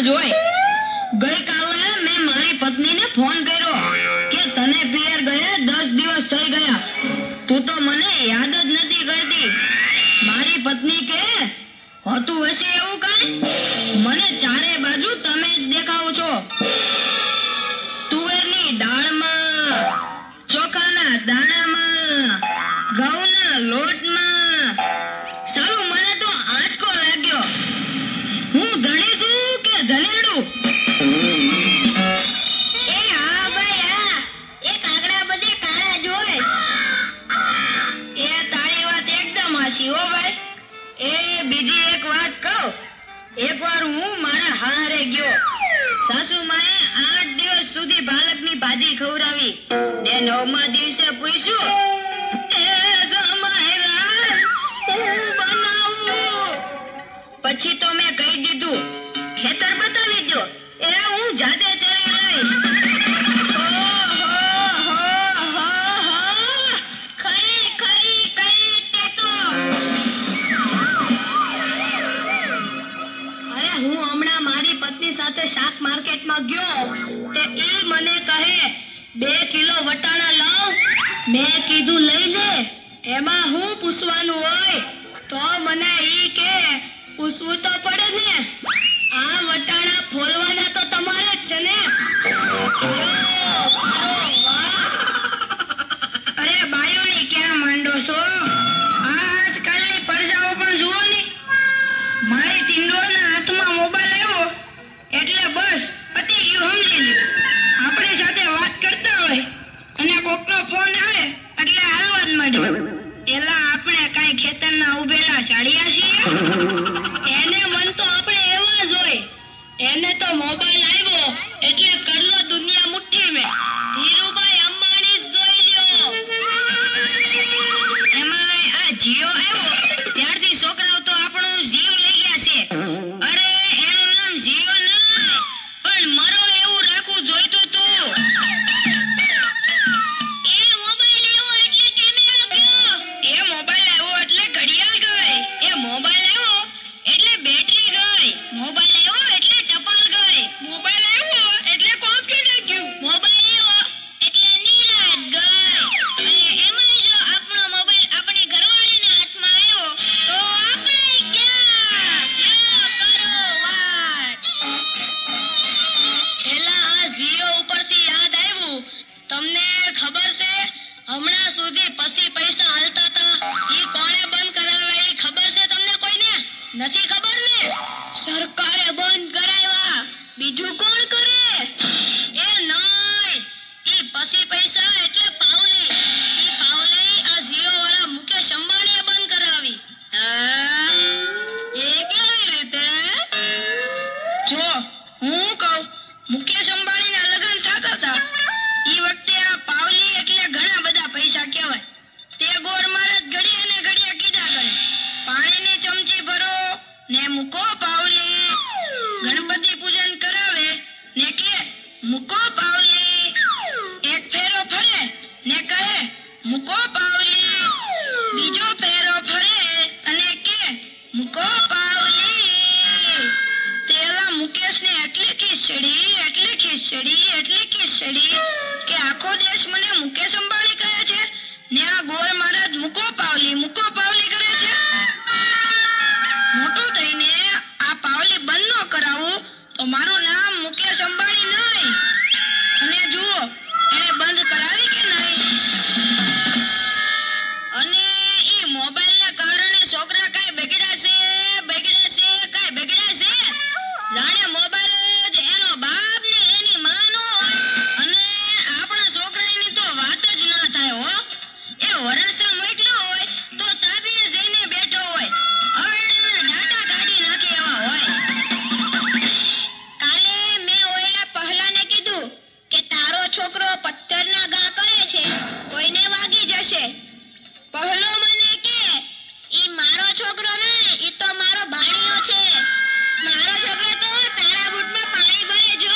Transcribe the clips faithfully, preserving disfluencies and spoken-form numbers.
જ હોય. ગઈકાલે મેં મારી પત્નીને ફોન કર્યો કે તને પિયર ગયા દસ દિવસ થઈ ગયા, તું તો મને યાદ જ નથી કરતી. મારી પત્ની કે હોતું હશે એવું કાંઈ? મને ચારે બાજુ તમે જ દેખાવ છો. તુવેરની દાળમાં, ચોખાના દાણામાં, ઘઉંના લોટમાં. સાલું મને તો આંચકો લાગ્યો. હું ધણી છું કે ધનેડું? એ હા ભાઈ હા, એ કાગડા બધે કાળા જ હોય. એ તારી વાત એકદમ હાચી હો ભાઈ. એ બીજી એક વાત કહું. એકવાર હું મારા હારે ગયો. સાસુમાએ આઠ દિવસ સુધી પાલકની ભાજી ખવડાવી ને નવમા દિવસે પૂછ્યું, એ જમાઈરા હું બનાવું? પછી તો મેં કહી દીધું, ખેતર બતાવી દો, એ હું જાતે ચરી લઈશ. ખરી ખરી કઈ તે તો. અરે હું હમણાં મારી પત્ની સાથે શાક માર્કેટમાં ગયો તે ઈ મને કહે, બે કિલો વટાણા લાવ. મેં કીધું લઈ લે. એમાં હું પૂછવાનું હોય? તો મને ઈ કે પૂછવું તો પડે ને. આ વટાણા ફોલવાના તો તમારે જ છે ને. યો, મારો વાહ. અરે બાયોની ક્યાં માંડો છો? આજકાલની પરજાઓ પણ જુઓ ને. મારી ટીંડોળના હાથમાં મોબાઈલ આવ્યો એટલે બસ પતી ગયું, સમજી લ્યો. આપણી સાથે વાત કરતા હોય અને કોકનો ફોન આવે એટલે હાલવા જ માંડે. એલા આપણે કાંઈ ખેતરના ઉભેલા ચાળિયા છીએ? એને મન તો આપણે એવા જ હોય. એને તો મોબાઈલ આવ્યો એટલે કરલો દુનિયા મુઠ્ઠી મેં. ધીરુભાઈ અંબાણી જ જોઈ લ્યો. એમાંય આ જીઓ આવ્યો ત્યારથી છોકરાઓ તો આપણો જીવ લઈ ગયા છે. અરે એનું નામ જીઓ નહીં પણ મરો એવું રાખવું જોઈતું તું. એ મોબાઈલ આવ્યો એટલે કેમેરો ગયો. એ મોબાઈલ આવ્યો એટલે ઘડિયાળ ગઈ. એ મોબાઈલ આવ્યો એટલે બેટરી ગઈ. મોબાઈલ આવ્યો એટલે ટપાલ ગઈ. મોબાઈલ આવ્યો એટલે કોમ્પ્યુટર ગયું. મોબાઈલ આવ્યો એટલે નિરાત ગઈ. અને એમાંય જો આપણો મોબાઈલ આપણી ઘરવાળીના હાથમાં આવ્યો તો આપણે ક્યાં? લ્યો કરો વાત. એલા આ જીઓ ઉપરથી યાદ આવ્યું. તમને ખબર છે હમણાં સુધી પછી પૈસા હાલતા હતા ઈ કોણે બંધ કરાવ્યા? ઈ ખબર છે તમને કોઈને? નથી ખબર ને? સરકારે બંધ કરાવ્યા. બીજું કોણ કરે? એ નહીં, ઈ પછી પૈસા એટલે પાવલી. ઈ પાવલી આ જીઓ વાળા મુકેશ અંબાણીએ બંધ કરાવી. હા, એ કેવી રીતે? જો હું કહું, મુકેશ અંબાણીના લગ્ન થતા હતા ઈ વખતે આ પાવલી એટલે ઘણા બધા પૈસા કહેવાય. તે ગોળ મહારાજ ઘડીએ ને ઘડીએ કીધા કરે, પાણીની ચમચી ભરો ને મૂકો પાવલી. ગણપતિ પૂજન કરાવે ને કે મૂકો પાવલી. એક ફેરો ફરે ને કહે મૂકો પાવલી. બીજો ફેરો ફરે અને કે મૂકો પાવલી. તેલા મુકેશને એટલી ખીચડી એટલી ખીચડી એટલી ખીચડી કે આખો દેશ મને મુકેશ અંબાણી કહે છે ને આ ગોળ મહારાજ મૂકો પાવલી મૂકો પાવલી કરે છે. મોટું થઈને આ પાવલી બંધ ન કરાવું તો મારું નામ મુકેશ અંબાણી નહીં. અને જુઓ એને બંધ કરાવી કે નહીં. અને ઈ મોબાઈલના કારણે છોકરા કાંઈ બગડ્યા છે બગડ્યા છે કાંઈ બગડ્યા છે? જાણે મોબાઈલ જ એનો બાપ ને એની માં નો હોય. અને આપણા છોકરાની તો વાત જ ના થાય હો. એ વરસા મોકલ્યો હોય તો તાબીએ જઈને બેઠો હોય. અરડાના ડાટા કાઢી નાખે એવા હોય. કાલે મેં ઓયલા પહલાને કીધું કે તારો છોકરો પથ્થરના ઘા કરે છે, કોઈને વાગી જશે. પહલો મને કે ઈ મારો છોકરો નહીં, ઈ તો મારો ભાણિયો છે. મારો છોકરો તો તારા બૂટમાં પાણી ભરે જો.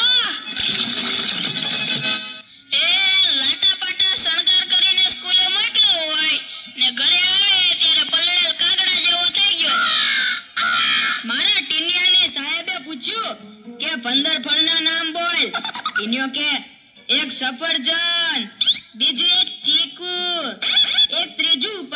એ લાટા પાટા શણગાર કરીને સ્કૂલે મોકલ્યો હોય ને ઘરે આવે ત્યારે પલળેલ કાગડા જેવો થઈ ગયો. મારા ટીનિયાને સાહેબે પૂછ્યું કે એક સફરજન, બીજું એક ચીકુ, એક ત્રીજું